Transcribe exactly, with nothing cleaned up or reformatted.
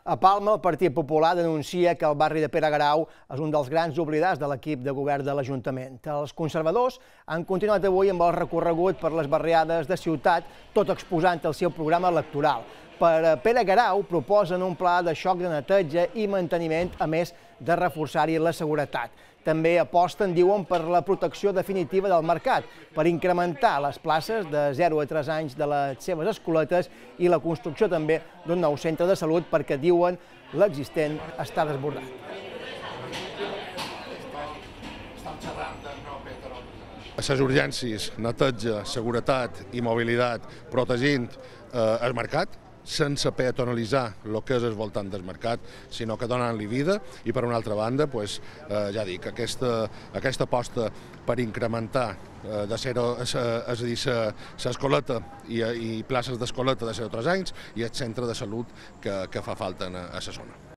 A Palma, el Partit Popular denuncia que el barri de Pere Guerau és un dels grans oblidats de l'equip de govern de l'Ajuntament. Els conservadors han continuat avui amb el recorregut per les barriades de ciutat, tot exposant el seu programa electoral. Per Pere Guerau proposen un pla de xoc de neteja i manteniment, a més de reforçar-hi la seguretat. També aposten, diuen, per la protecció definitiva del mercat, per incrementar les places de zero a tres anys de les seves escoletes i la construcció també d'un nou centre de salut perquè, diuen, l'existent està desbordat. Les urgències, neteja, seguretat i mobilitat, protegint el mercat, sense peatonalitzar el que és el voltant del mercat, sinó que donant-li vida i, per una altra banda, ja dic, aquesta aposta per incrementar de zero, és a dir, l'escoleta i places d'escoleta de zero a tres anys i el centre de salut que fa falta a la zona.